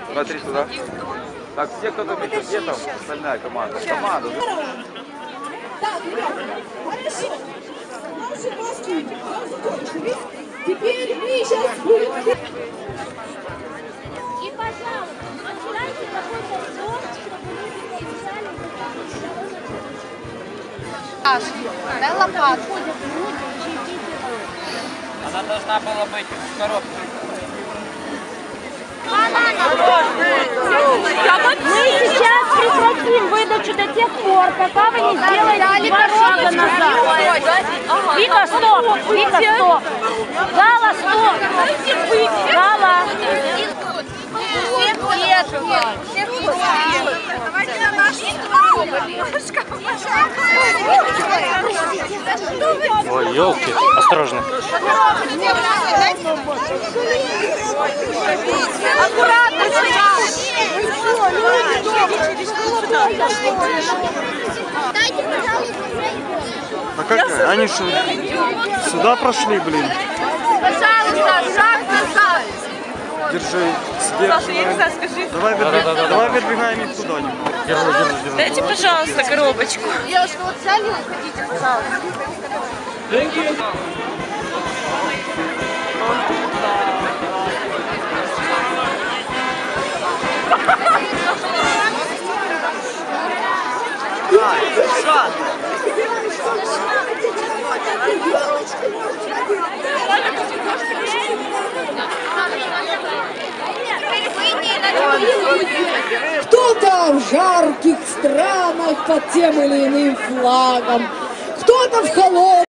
Смотри сюда. Так, все, кто там еще, где там остальная команда? Команда. Так, ребята, хорошо. Наши маски закончились. Теперь мы сейчас будем... И, пожалуйста, отдайте какой-то зов, чтобы люди написали. Дай лопатку. Она должна была быть в коробке. Мы сейчас прекратим выдачу до тех пор, пока вы не сделаете 2 шага назад. Вика, стоп! Вика, стоп! Гала, стоп! Гала! Ой, елки, осторожно. Аккуратно, дайте, пожалуйста, А как? Они что, сюда прошли, блин? пожалуйста, шаг назад. Держи, сдерживай. Давай выдвигаем их туда немного. Держи. Дайте, пожалуйста, коробочку. Девушка, вот сами уходите, пожалуйста. Кто-то в жарких странах под тем или иным флагом, кто-то в холодном.